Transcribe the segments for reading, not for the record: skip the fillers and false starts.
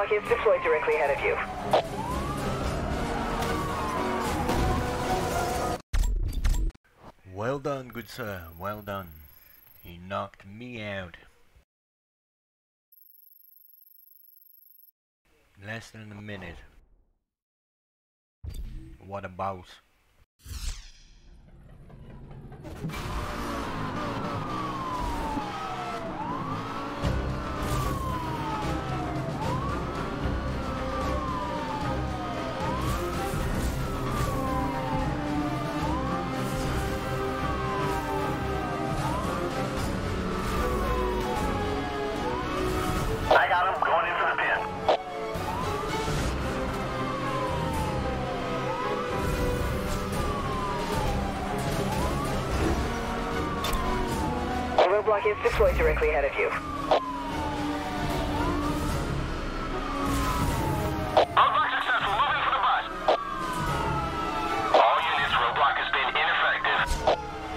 Roadblock is deployed directly ahead of you. Well done, good sir. Well done. He knocked me out. Less than a minute. What a boss. I got him, going in for the pin. The roadblock is deployed directly ahead of you. Roadblock successful, moving for the bus. All units, roadblock has been ineffective.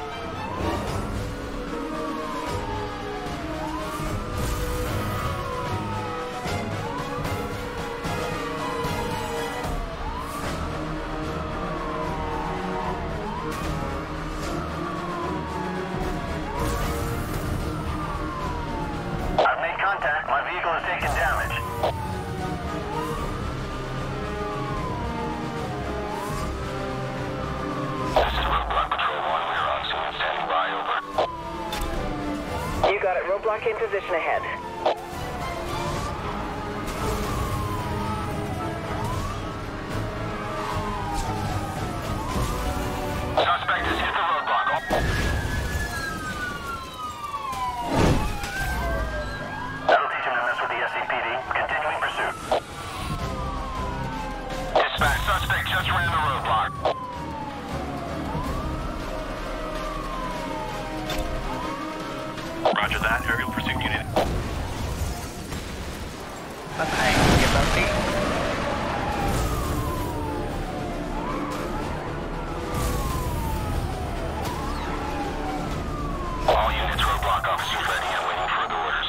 I've made contact. My vehicle has taken damage. This is Roadblock Patrol 1. We are on scene and standing by. Over. You got it. Roadblock in position ahead. Suspect has hit the roadblock. That'll teach him to mess with the SCPD. Continuing pursuit. Dispatch, suspect just ran the roadblock. Roger that. Aerial pursuit unit. All units, roadblock officers ready and waiting for the orders.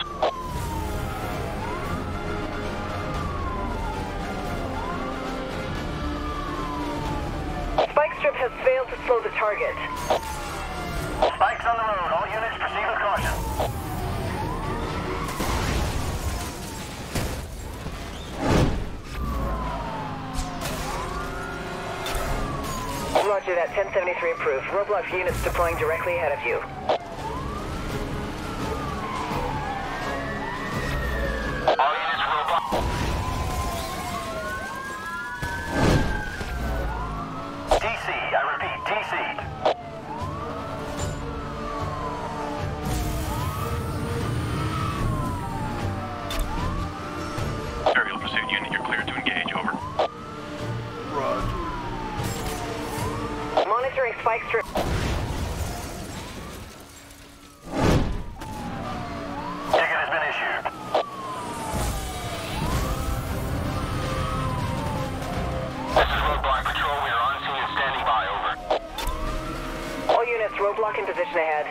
Spike strip has failed to slow the target. Spikes on the road. All units proceed with caution. Roger that. 1073 approved. Roadblock units deploying directly ahead of you. All units, roadblock. TC, I repeat, TC. Aerial pursuit unit, you're cleared to engage, over. Monitoring spike strip. Ticket has been issued. This is Roadblock Patrol, we are on scene and standing by, over. All units, roadblock in position ahead.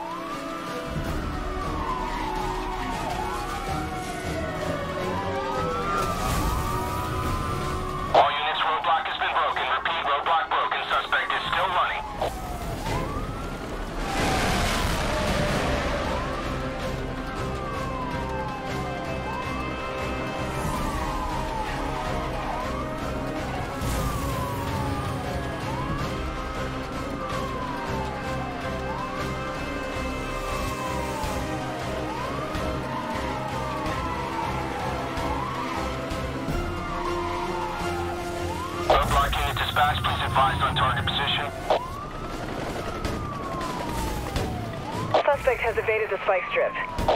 All units, roadblock has been broken. Repeat, roadblock broken. Suspect is still running. Roadblock unit dispatch, please advise on target position. Suspect has evaded the spike strip.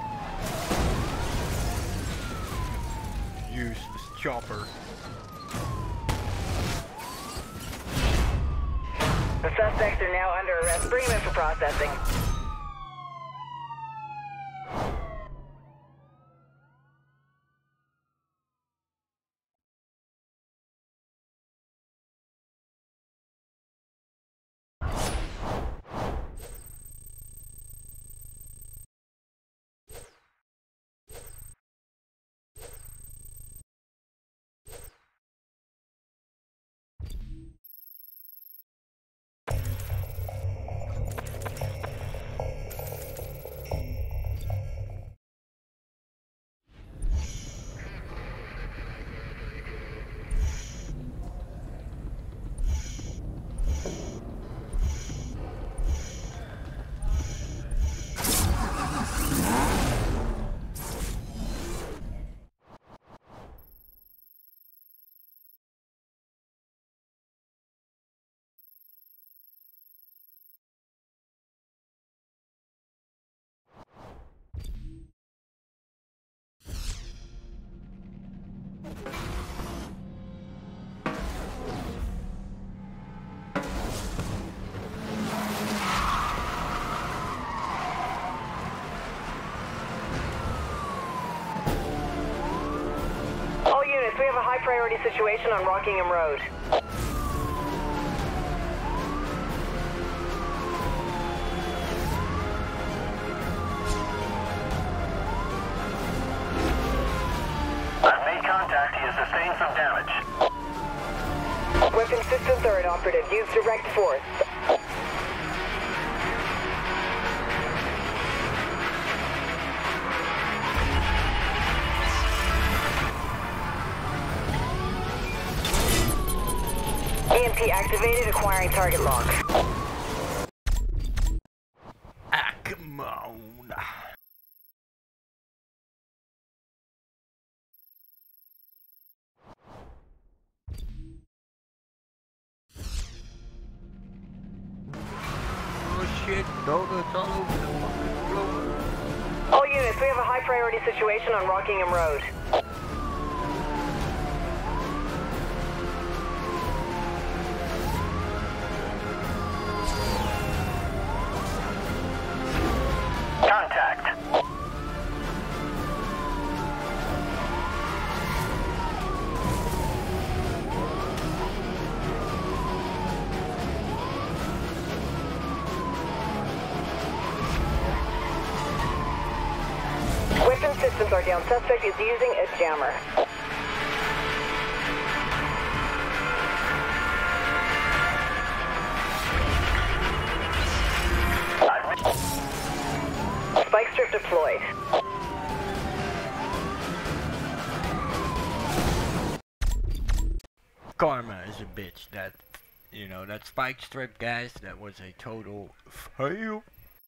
Useless chopper. The suspects are now under arrest. Bring them in for processing. we have a high priority situation on Rockingham Road. I've made contact. He has sustained some damage. Weapon system third operative. Use direct force. EMP activated, acquiring target lock. Ah, come on. Oh shit, donuts all over the fucking floor. All units, we have a high priority situation on Rockingham Road. Contact. Weapon systems are down. Suspect is using a jammer. Spike strip deployed. Karma is a bitch. That, you know, that spike strip, guys, that was a total fail.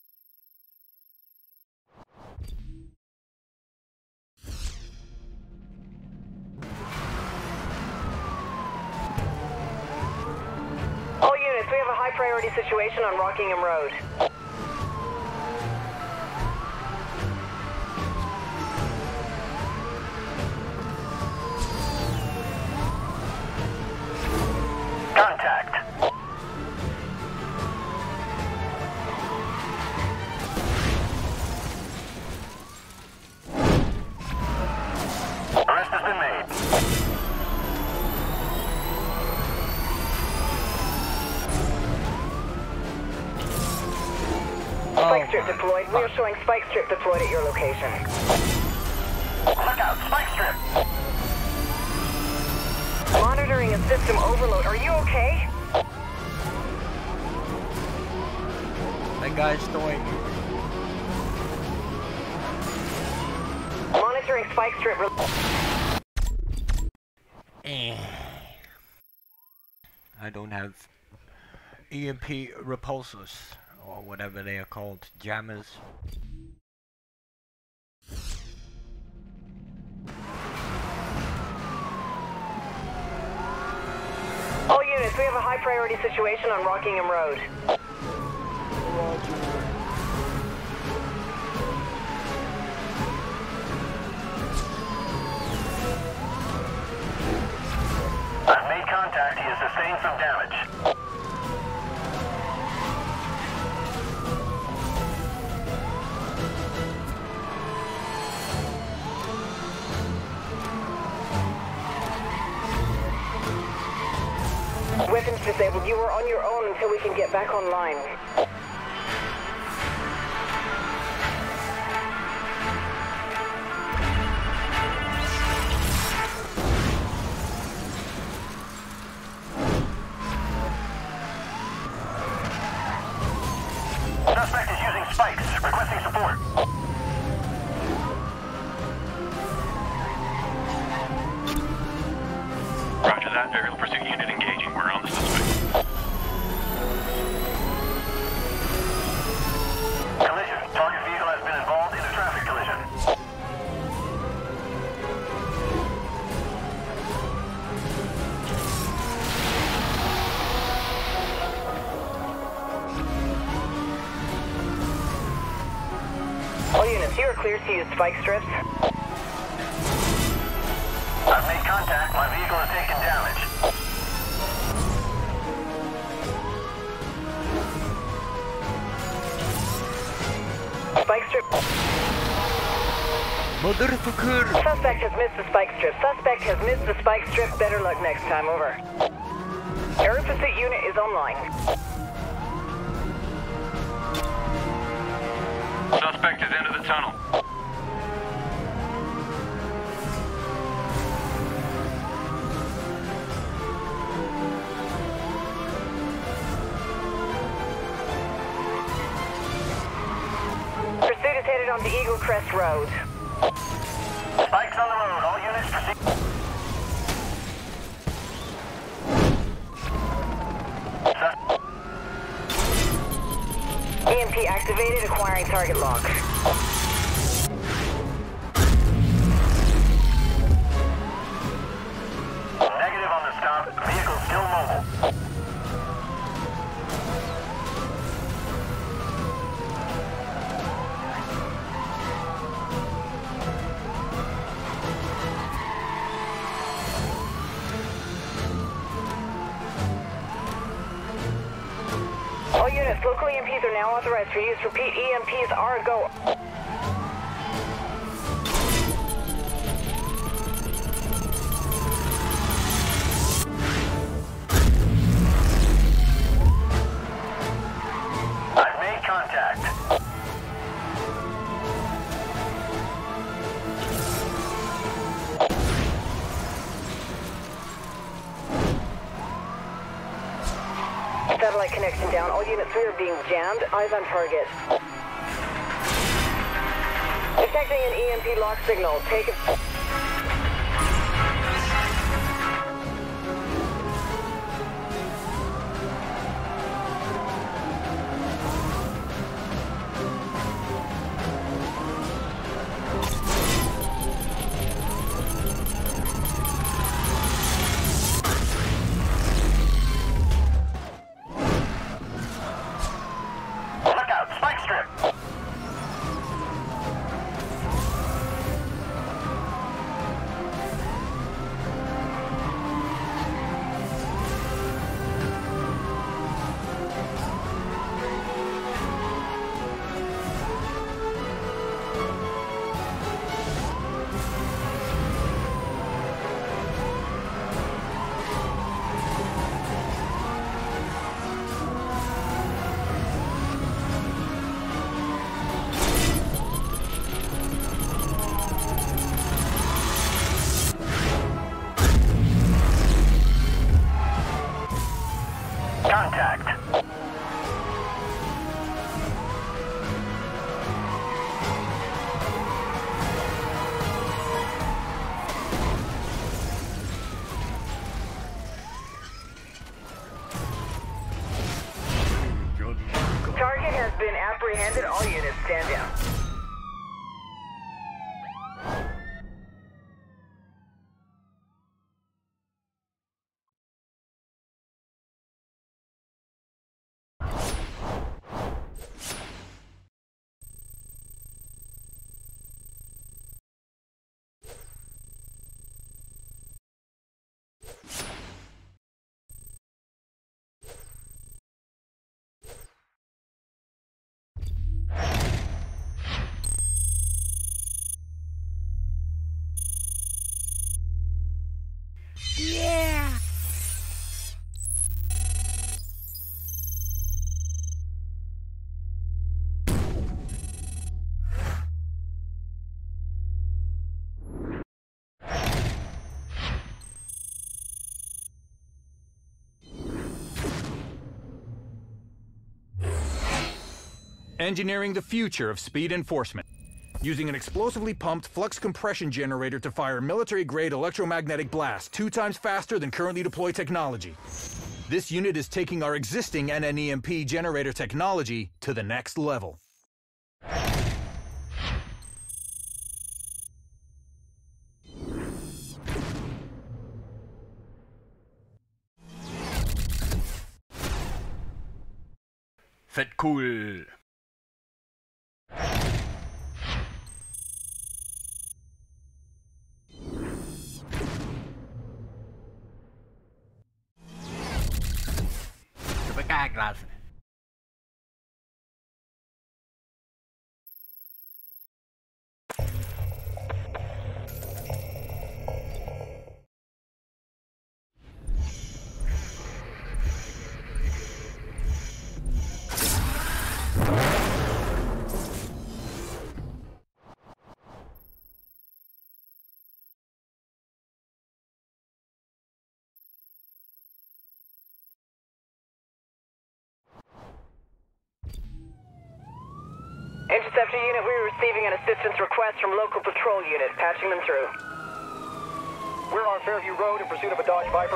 All units, we have a high priority situation on Rockingham Road. Contact. Arrest has been made. Spike strip deployed. We are showing spike strip deployed at your location. Look out, spike strip. Monitoring a system overload. Are you okay? That guy's throwing. Monitoring spike strip. I don't have EMP repulsors, or whatever they are called, jammers. All units, we have a high priority situation on Rockingham Road. I've made contact. He has sustained some damage. Weapons disabled. You are on your own until we can get back online. Suspect is using spikes. Requesting support. Roger that. Aerial pursuit unit engaging. We're on the suspect. Collision. Target vehicle has been involved in a traffic collision. All units, you are clear to use spike strips. I've made contact. My vehicle has taken damage. Spike strip. Motherfucker! Suspect has missed the spike strip. Suspect has missed the spike strip. Better luck next time, over. Air Persuit unit is online. Suspect is into the tunnel. Persuit is headed onto Eagle Crest Road. Spikes on the road. All units proceed. EMP activated, acquiring target lock. Negative on the stop. Vehicle still mobile. All units, local EMPs are now authorized for use. Repeat, EMPs are a go. I've made contact. Satellite connection down. All units, we are being jammed. Eyes on target. Detecting an EMP lock signal. Take it. Look out. Spike strip. Contact. Target has been apprehended. All units, stand down. Yeah! Engineering the future of speed enforcement. Using an explosively pumped flux compression generator to fire military-grade electromagnetic blasts 2 times faster than currently deployed technology. This unit is taking our existing NNEMP generator technology to the next level. Fett cool! Gracias. Interceptor unit, we're receiving an assistance request from local patrol unit. Patching them through. We're on Fairview Road in pursuit of a Dodge Viper.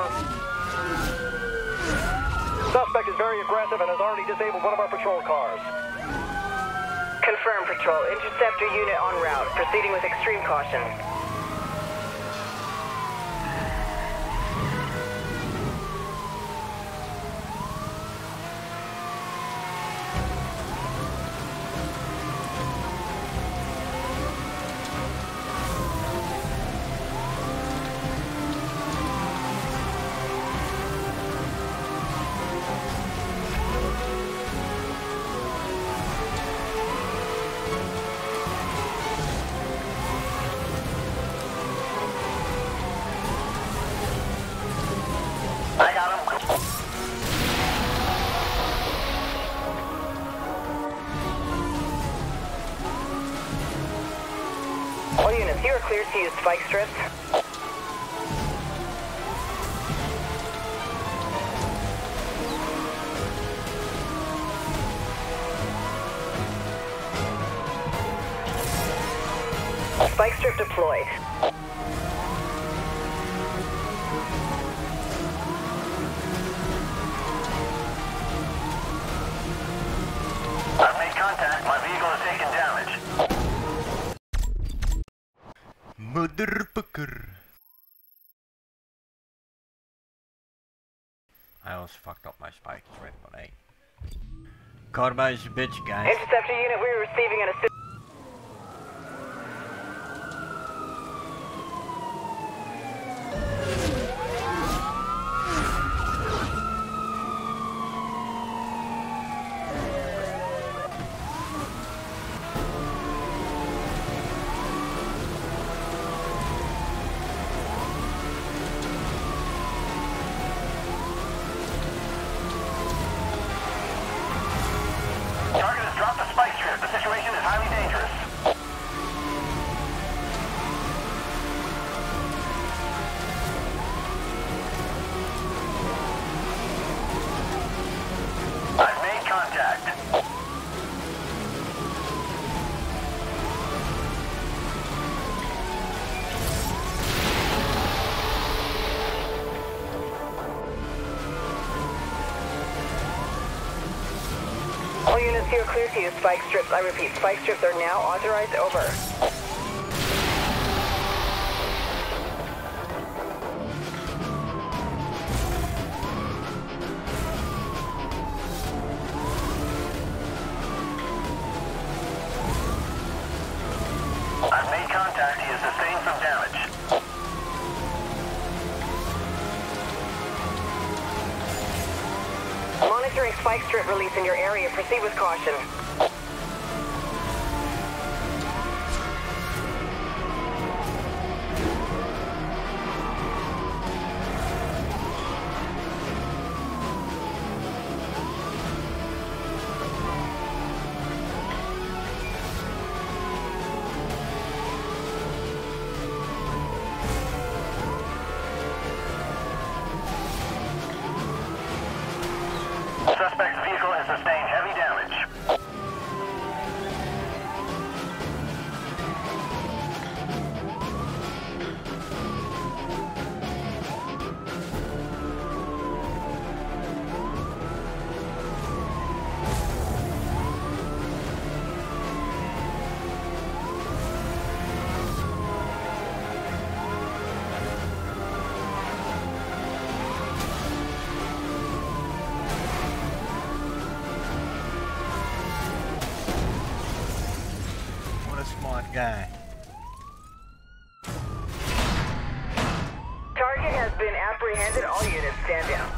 Suspect is very aggressive and has already disabled one of our patrol cars. Confirm, patrol. Interceptor unit en route. Proceeding with extreme caution. All units, you are cleared to use spike strips. Spike strip deployed. I've made contact. My vehicle has taken damage. Motherfucker. I almost fucked up my spikes, right? But hey. Karma is a bitch, guys. Interceptor unit, we're receiving an assist. Target has dropped the spike strip. The situation is highly dangerous. I've made contact. All units, you are cleared to use spike strips. I repeat, spike strips are now authorized. Over. I've made contact. He has sustained some damage. Monitoring spike strip release in your area. Proceed with caution. Suspect's vehicle has sustained heavy damage. What a smart guy. Target has been apprehended. All units, stand down.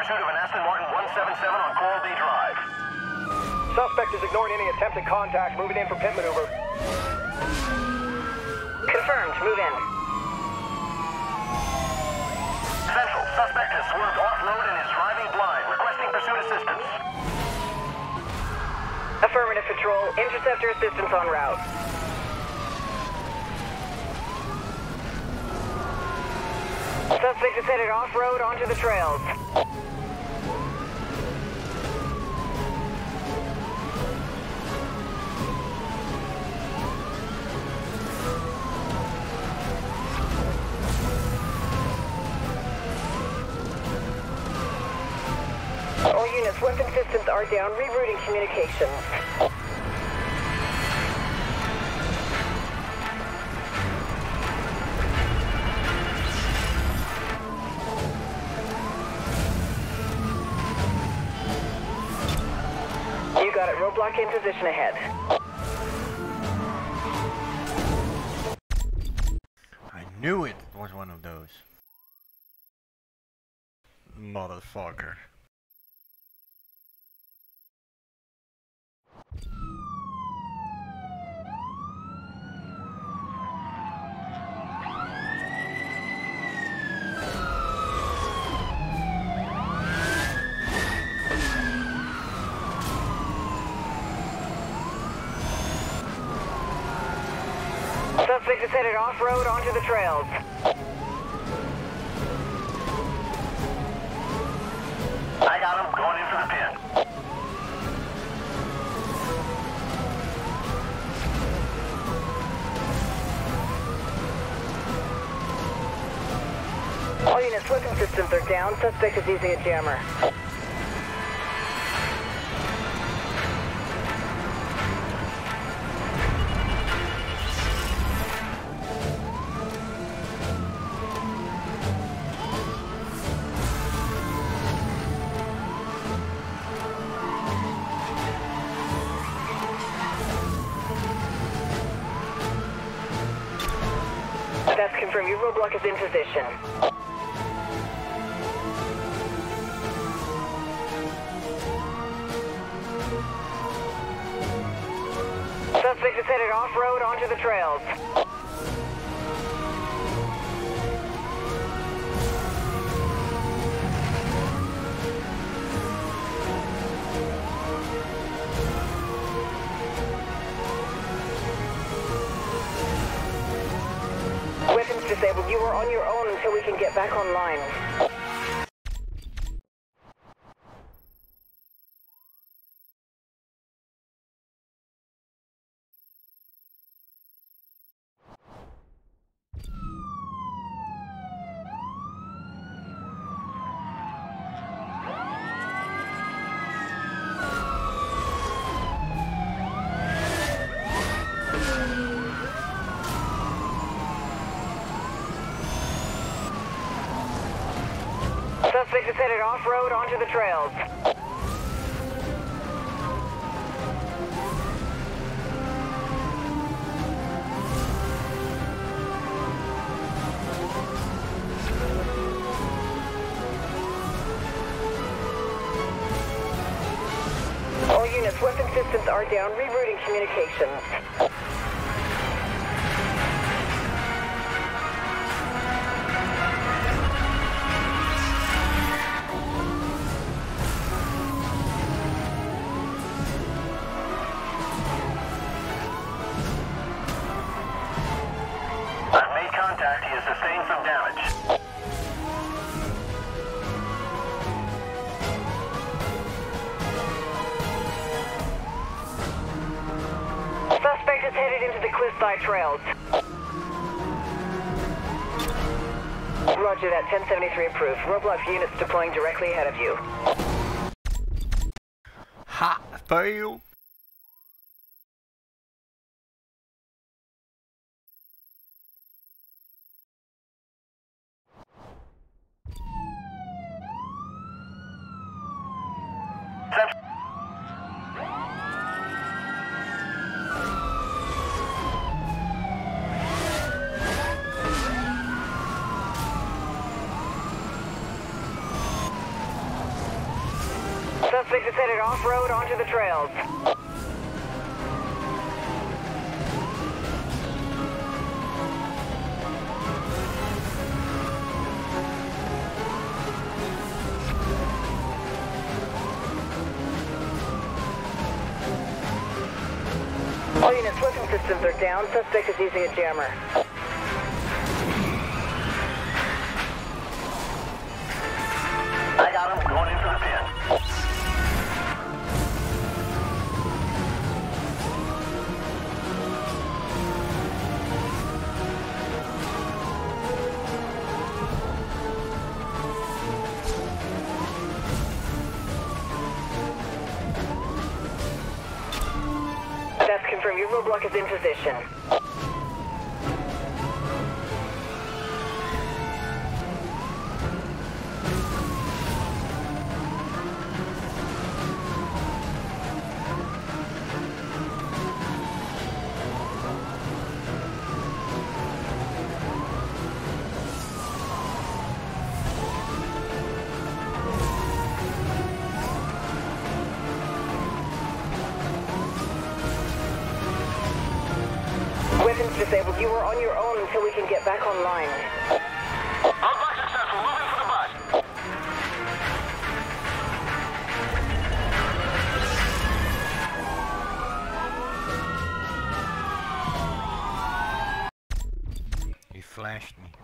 pursuit of an Aston Martin 177 on Coral Bay Drive. Suspect is ignoring any attempted contact, moving in for pit maneuver. Confirmed. Move in. Central, suspect has swerved off-road and is driving blind, requesting pursuit assistance. Affirmative patrol. Interceptor assistance en route. Suspect is headed off-road onto the trails. All units, weapon systems are down. Rerouting communications. You got it. Roadblock in position ahead. I knew it was one of those. Motherfucker. Suspect is headed off-road onto the trails. I got him, going in for the pin. All units, weapon systems are down. Suspect is using a jammer. That's confirmed. Your roadblock is in position. Suspect is headed off-road onto the trails. Weapons disabled. You are on your own until we can get back online. Suspect is headed off-road onto the trails. All units, weapon systems are down. Rerouting communications. I've made contact. He has sustained some damage. Suspect is headed into the cliffside trails. Roger that. 1073 approved. Roadblock units deploying directly ahead of you. Ha! Fail! Suspect is headed off-road onto the trails. All units, weapon systems are down. Suspect is using a jammer. I got him. Going in for the pin. That's confirmed. Your roadblock is in position. Weapons disabled. You are on your own until we can get back online. Roadblock successful. Moving for the bus. He flashed me.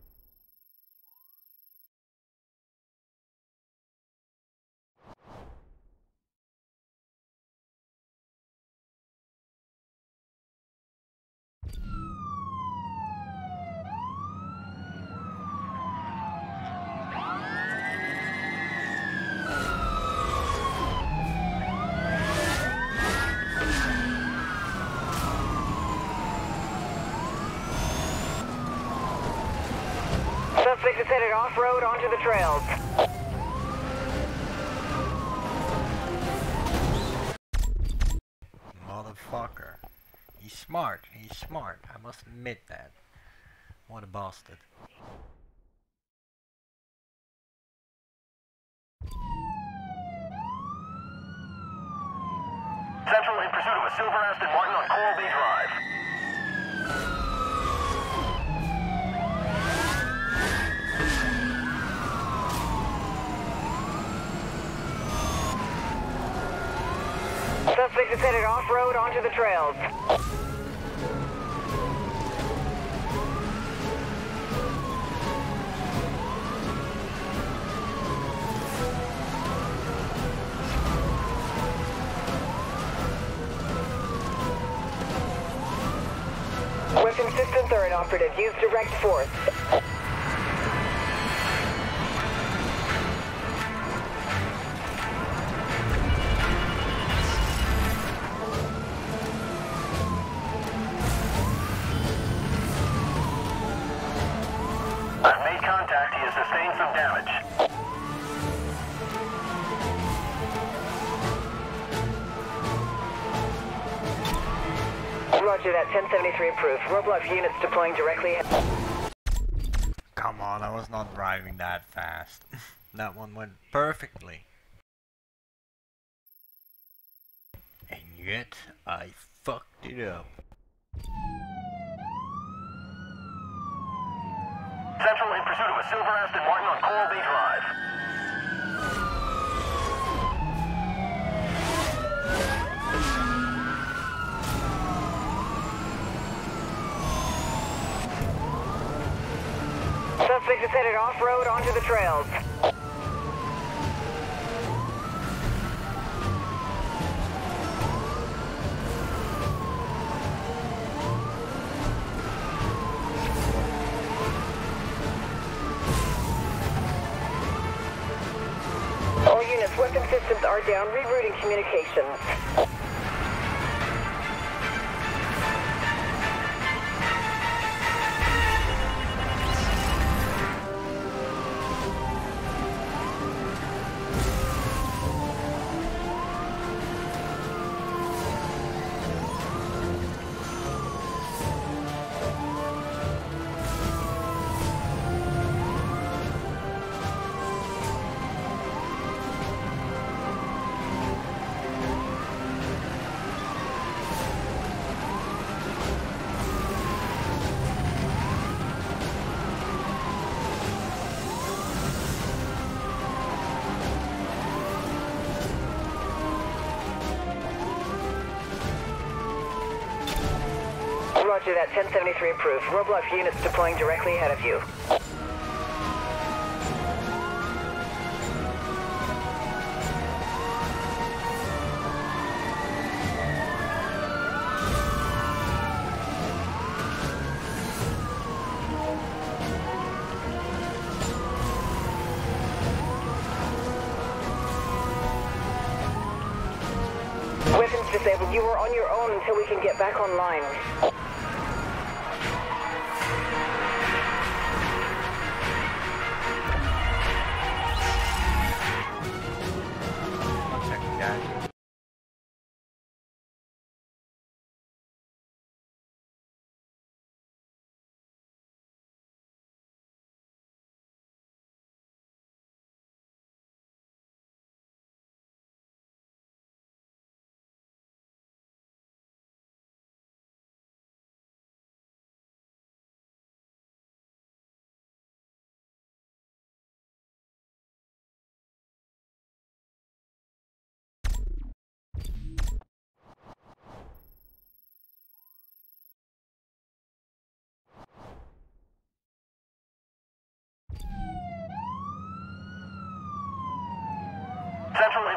Suspect is headed off-road onto the trails. Motherfucker. He's smart. He's smart. I must admit that. What a bastard. Central in pursuit of a silver Aston Martin on Coral Bay Drive. Suspect is headed off-road onto the trails. Weapon systems are inoperative. Use direct force. I've made contact. He has sustained some damage. Roger that. 1073 approved. Roadblock units deploying directly. Come on, I was not driving that fast. That one went perfectly. And yet, I fucked it up. Central in pursuit of a silver Aston Martin on Coral Bay Drive. Suspect is headed off-road onto the trails. All units, weapon systems are down. Rerouting communications. Roger that, 1073 approved. Roadblock units deploying directly ahead of you. Weapons disabled. You are on your own until we can get back online. One second, guys. Central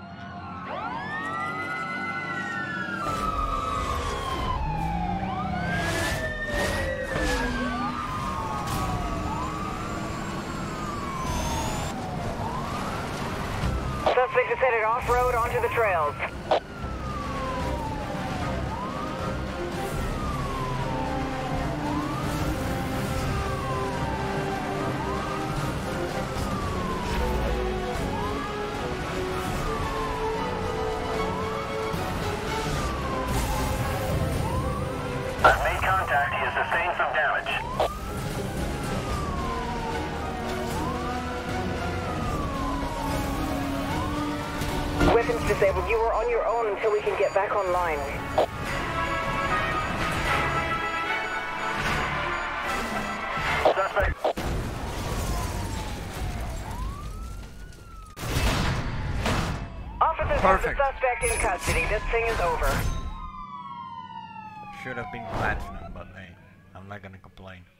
Suspect is headed off-road onto the trails. I've made contact. He has sustained some damage. Weapons disabled. You are on your own until we can get back online. Suspect. Officers have the suspect in custody. This thing is over. Should have been platinum, but hey, I'm not gonna complain.